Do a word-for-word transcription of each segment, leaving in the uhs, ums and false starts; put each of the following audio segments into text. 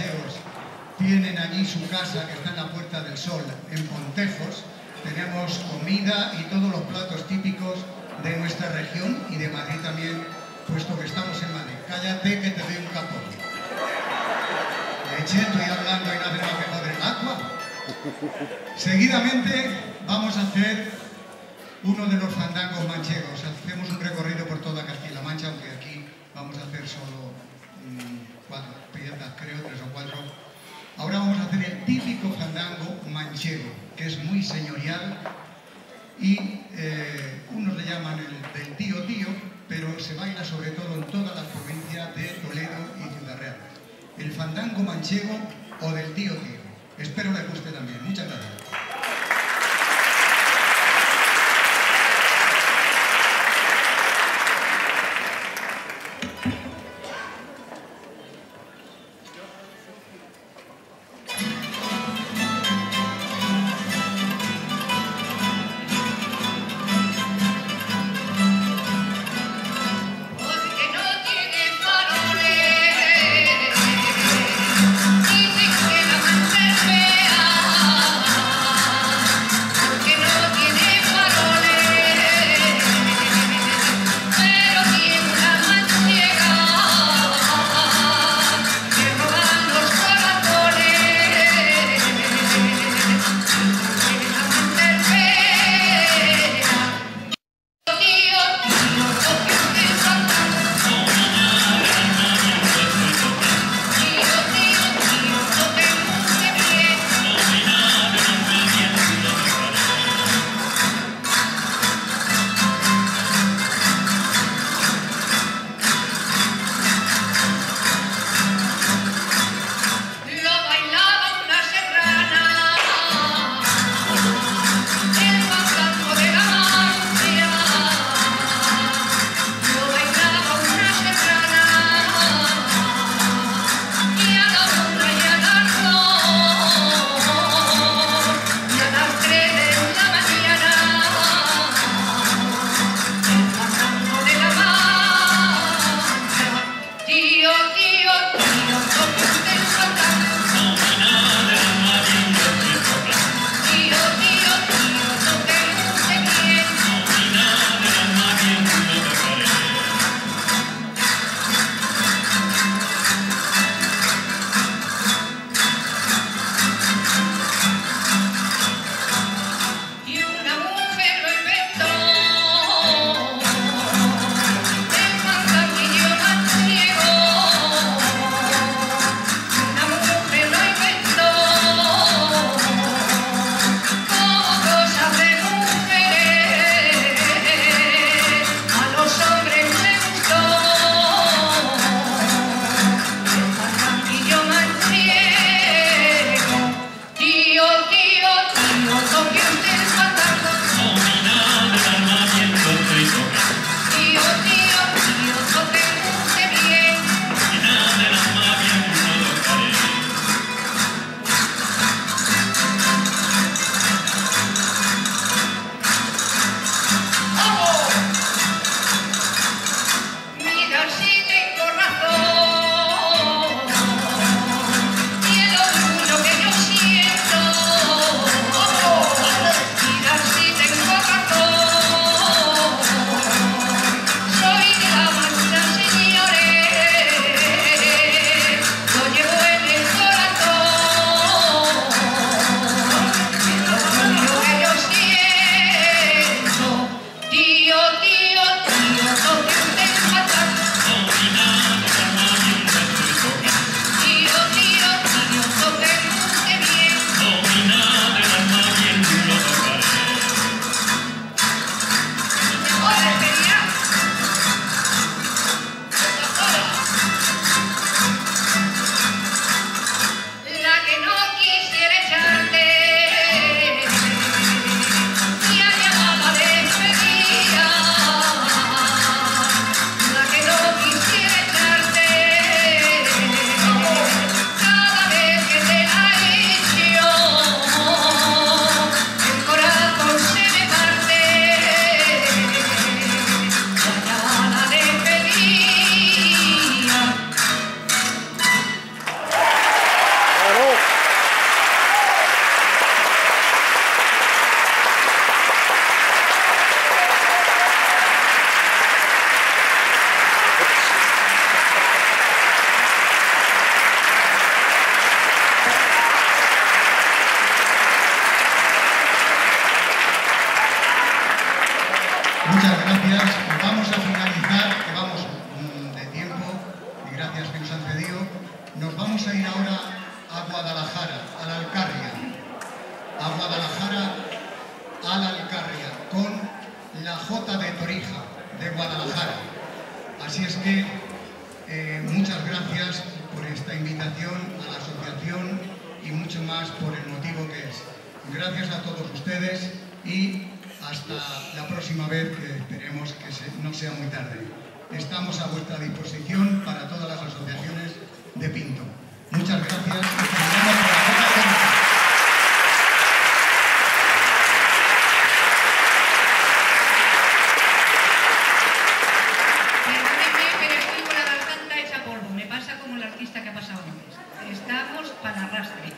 manchegos tienen allí su casa, que está en la Puerta del Sol, en Pontejos. Tenemos comida y todos los platos típicos de nuestra región y de Madrid también, puesto que estamos en Madrid. Cállate que te doy un capón. Leche, estoy hablando y no hace más que joder el agua. Seguidamente vamos a hacer uno de los fandangos manchegos. Hacemos un recorrido por toda Castilla-La Mancha, aunque aquí vamos a hacer solo mmm, cuatro piezas, creo, tres o cuatro. Ahora vamos a hacer el típico fandango manchego, que es muy señorial y eh, unos le llaman el del tío tío, pero se baila sobre todo en todas las provincias de Toledo y Ciudad Real. El fandango manchego o del tío tío. Espero les guste también. Muchas gracias. Dicen que la mancha es fea. a ir ahora a Guadalajara, a la Alcarria. A Guadalajara, a la Alcarria, con la Jota de Torija, de Guadalajara. Así es que eh, muchas gracias por esta invitación a la asociación y mucho más por el motivo que es. Gracias a todos ustedes y hasta la próxima vez, que esperemos que se, no sea muy tarde. Estamos a vuestra disposición para todas las asociaciones de Pinto. Muchas gracias y terminamos por la Jota de Torija. Estamos para arrastre.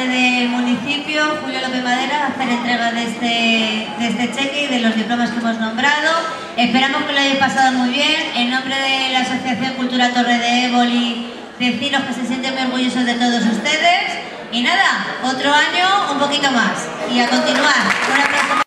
alcalde del municipio, Julio López Madera, a hacer entrega de este, de este cheque y de los diplomas que hemos nombrado. Esperamos que lo hayáis pasado muy bien. En nombre de la Asociación Cultural Torre de Éboli, deciros que se sienten muy orgullosos de todos ustedes. Y nada, otro año un poquito más. Y a continuar. Un aplauso.